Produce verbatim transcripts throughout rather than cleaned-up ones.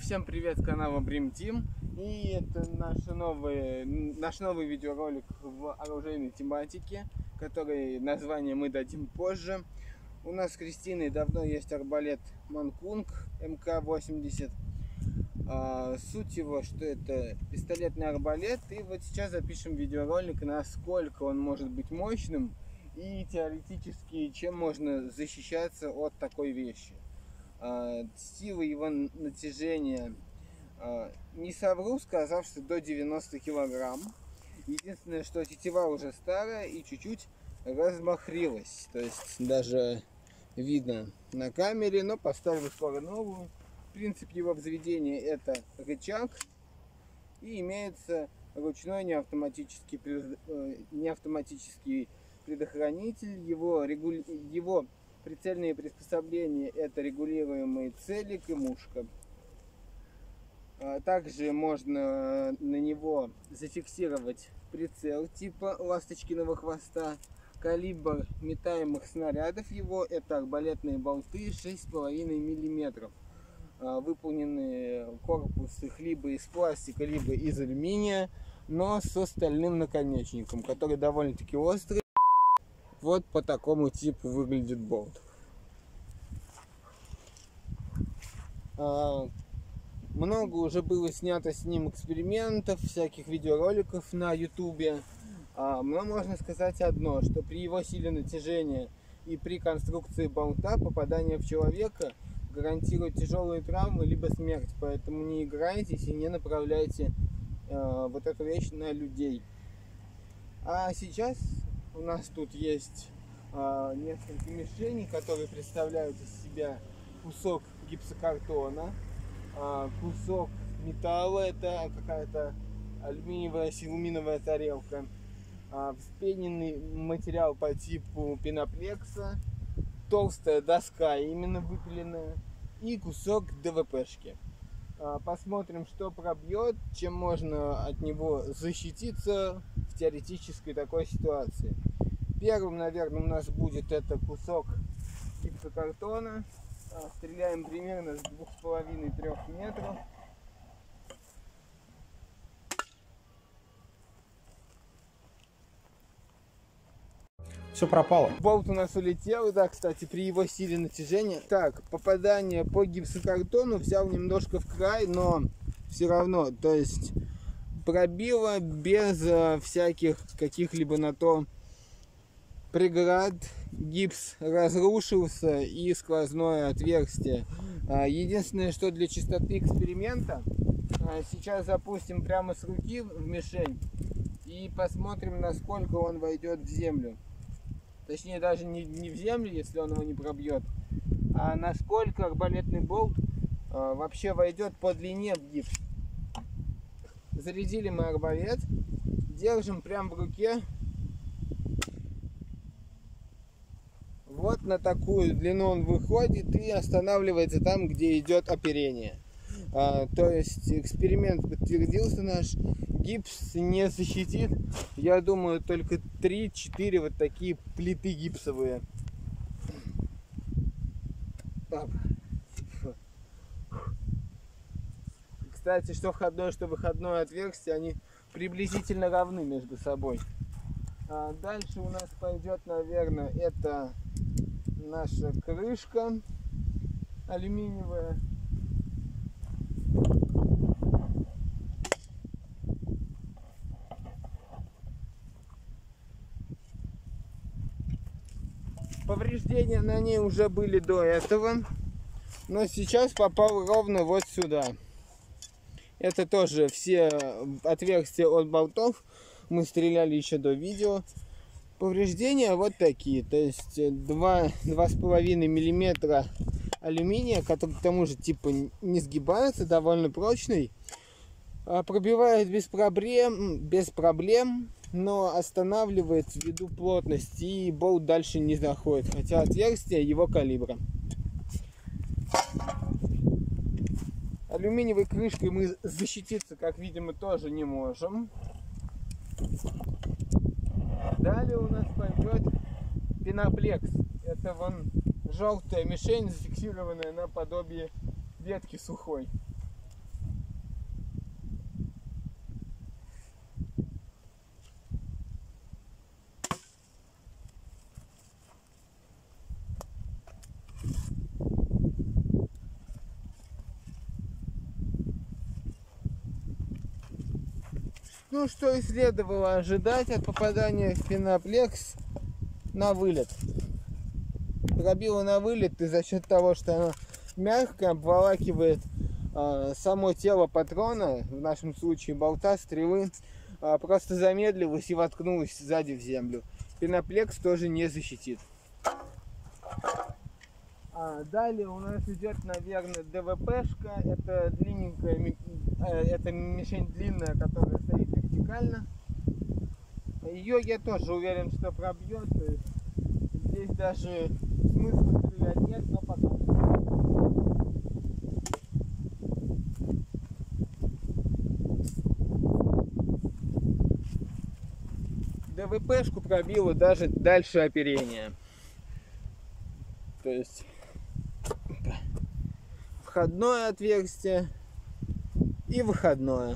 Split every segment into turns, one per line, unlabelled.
Всем привет с канала Brim Team. И это наш новый, наш новый видеоролик в оружейной тематике, который название мы дадим позже. У нас с Кристиной давно есть арбалет Манкунг эм ка восемьдесят. А, суть его, что это пистолетный арбалет. И вот сейчас запишем видеоролик, насколько он может быть мощным и теоретически чем можно защищаться от такой вещи. Сила его натяжения, не совру, сказав, что до девяноста килограмм. Единственное, что тетива уже старая и чуть-чуть размахрилась. То есть даже видно на камере, но поставлю скоро новую. Принцип его взведения — это рычаг и имеется ручной неавтоматический, неавтоматический предохранитель. Его, регули... его прицельные приспособления — это регулируемый целик и мушка. Также можно на него зафиксировать прицел типа ласточкиного хвоста. Калибр метаемых снарядов его — это арбалетные болты шесть с половиной миллиметров. Выполнены корпус их либо из пластика, либо из алюминия, но со стальным наконечником, который довольно-таки острый. Вот по такому типу выглядит болт. А, много уже было снято с ним экспериментов, всяких видеороликов на ютубе. А, но можно сказать одно, что при его силе натяжения и при конструкции болта попадание в человека гарантирует тяжелые травмы либо смерть. Поэтому не играйтесь и не направляйте а, вот эту вещь на людей. А сейчас у нас тут есть а, несколько мишеней, которые представляют из себя кусок гипсокартона, а, кусок металла, это какая-то алюминиевая силуминовая тарелка, а, вспененный материал по типу пеноплекса, толстая доска, именно выпиленная, и кусок дэ вэ пэшки. А, посмотрим, что пробьет, чем можно от него защититься в теоретической такой ситуации. Первым, наверное, у нас будет это кусок гипсокартона. Стреляем примерно с двух с половиной-трёх метров.
Все пропало.
Болт у нас улетел, да, кстати, при его силе натяжения. Так, попадание по гипсокартону взял немножко в край, но все равно, то есть пробило без э, всяких каких-либо на то преград. Гипс разрушился и сквозное отверстие. Единственное, что для чистоты эксперимента, сейчас запустим прямо с руки в мишень и посмотрим, насколько он войдет в землю. Точнее, даже не, не в землю, если он его не пробьет, а насколько арбалетный болт вообще войдет по длине в гипс. Зарядили мы арбалет, держим прямо в руке. Вот на такую длину он выходит и останавливается там, где идет оперение. А, то есть эксперимент подтвердился наш. Гипс не защитит, я думаю, только три-четыре вот такие плиты гипсовые. Кстати, что входное, что выходное отверстие, они приблизительно равны между собой. А дальше у нас пойдет, наверное, это наша крышка алюминиевая. Повреждения на ней уже были до этого, но сейчас попал ровно вот сюда. Это тоже все отверстия от болтов. Мы стреляли еще до видео. Повреждения вот такие, то есть два-два с половиной миллиметра алюминия, который к тому же типа не сгибается, довольно прочный, пробивает без проблем, без проблем, но останавливает ввиду плотности, и болт дальше не заходит, хотя отверстие его калибра. Алюминиевой крышкой мы защититься, как видимо, тоже не можем. Далее у нас пойдет пеноплекс. Это вон желтая мишень, зафиксированная на подобие ветки сухой. Ну, что и следовало ожидать от попадания в пеноплекс на вылет. Пробило на вылет, и за счет того, что оно мягко обволакивает э, само тело патрона, в нашем случае болта, стрелы, э, просто замедлилось и воткнулось сзади в землю. Пеноплекс тоже не защитит. А далее у нас идет, наверное, ДВПшка. Это длинненькая, это мишень длинная, которая стоит вертикально. Ее я тоже уверен, что пробьет. То есть здесь даже смысла стрелять нет, но пока. ДВПшку пробило даже дальше оперения. То есть входное отверстие и выходное.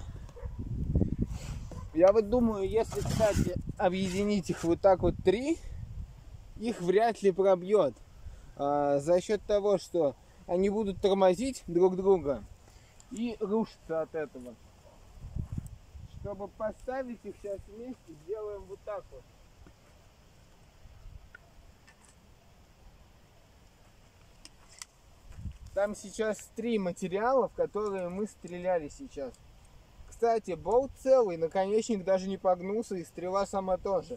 Я вот думаю, если, кстати, объединить их вот так вот три, их вряд ли пробьет. А, за счет того, что они будут тормозить друг друга и рушиться от этого. Чтобы поставить их сейчас вместе, сделаем вот так вот. Там сейчас три материала, в которые мы стреляли сейчас. Кстати, болт целый, наконечник даже не погнулся, и стрела сама тоже.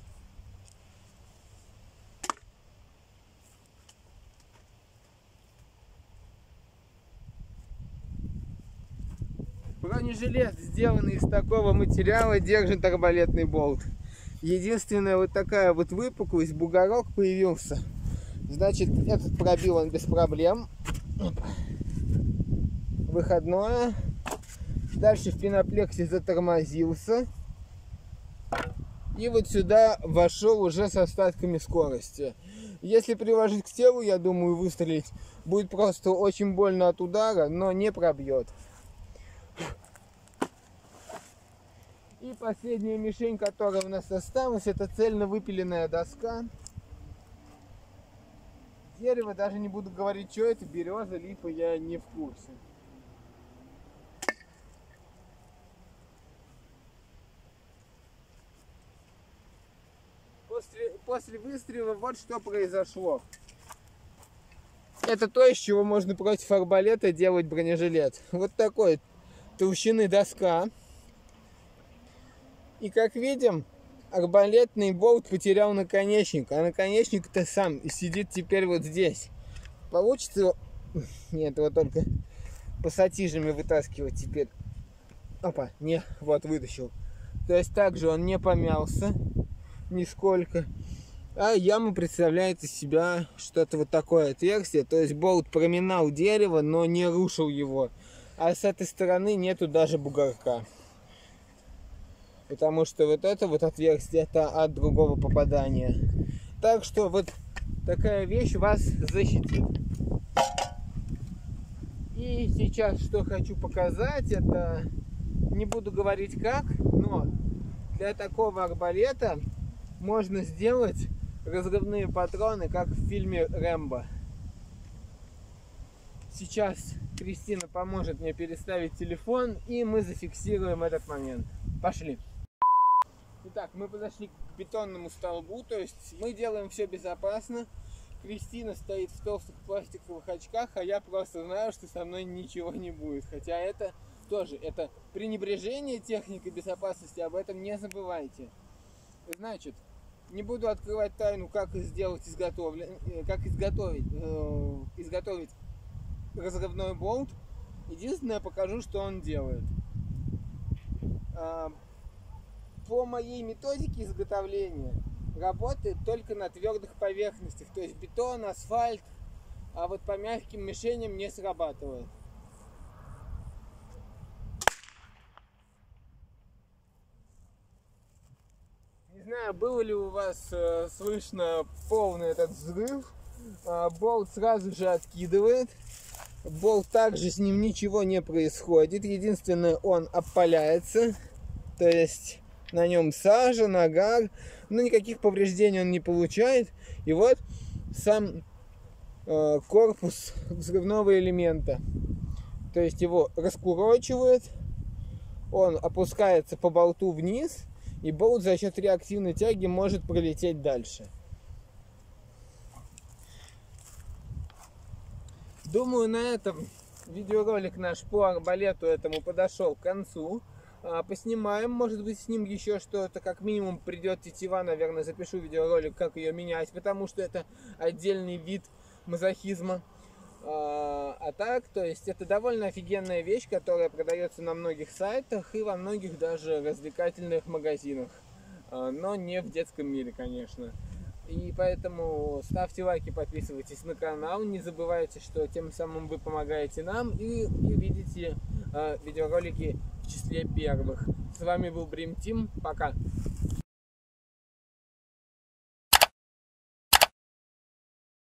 Бронежилет, сделанный из такого материала, держит арбалетный болт. Единственная вот такая вот выпуклость, бугорок появился. Значит, этот пробил он без проблем. Выходное. Дальше в пеноплексе затормозился. И вот сюда вошел уже с остатками скорости. Если приложить к телу, я думаю, выстрелить будет просто очень больно от удара, но не пробьет. И последняя мишень, которая у нас осталась, это цельно выпиленная доска. Дерево, даже не буду говорить, что это, береза, липа, я не в курсе. После, после выстрела вот что произошло. Это то, из чего можно против арбалета делать бронежилет. Вот такой толщины доска. И как видим, арбалетный болт потерял наконечник, а наконечник-то сам сидит теперь вот здесь. Получится его... Нет, его только пассатижами вытаскивать теперь. Опа, не, вот вытащил. То есть также он не помялся нисколько. А яма представляет из себя что-то вот такое отверстие. То есть болт проминал дерево, но не рушил его. А с этой стороны нету даже бугорка. Потому что вот это вот отверстие, это от другого попадания. Так что вот такая вещь вас защитит. И сейчас что хочу показать, это не буду говорить как, но для такого арбалета можно сделать разрывные патроны, как в фильме «Рэмбо». Сейчас Кристина поможет мне переставить телефон, и мы зафиксируем этот момент. Пошли. Итак, мы подошли к бетонному столбу, то есть мы делаем все безопасно. Кристина стоит в толстых пластиковых очках, а я просто знаю, что со мной ничего не будет. Хотя это тоже, это пренебрежение техникой безопасности, об этом не забывайте. Значит, не буду открывать тайну, как сделать изготовлен... как изготовить, э, изготовить разрывной болт. Единственное, я покажу, что он делает. По моей методике изготовления работает только на твердых поверхностях, то есть бетон, асфальт, а вот по мягким мишеням не срабатывает. Не знаю, было ли у вас э, слышно полный этот взрыв. Э, болт сразу же откидывает. Болт также с ним ничего не происходит. Единственное, он опаляется. То есть на нем сажа, нагар, но никаких повреждений он не получает. И вот сам э, корпус взрывного элемента. То есть его раскурочивает, он опускается по болту вниз, и болт за счет реактивной тяги может пролететь дальше. Думаю, на этом видеоролик наш по арбалету этому подошел к концу. Поснимаем, может быть, с ним еще что-то, как минимум придет тетива, наверное, запишу видеоролик, как ее менять, потому что это отдельный вид мазохизма. А, а так, то есть это довольно офигенная вещь, которая продается на многих сайтах и во многих даже развлекательных магазинах, но не в детском мире, конечно. И поэтому ставьте лайки, подписывайтесь на канал, не забывайте, что тем самым вы помогаете нам и, и видите э, видеоролики в числе первых. С вами был Брим Тим, пока!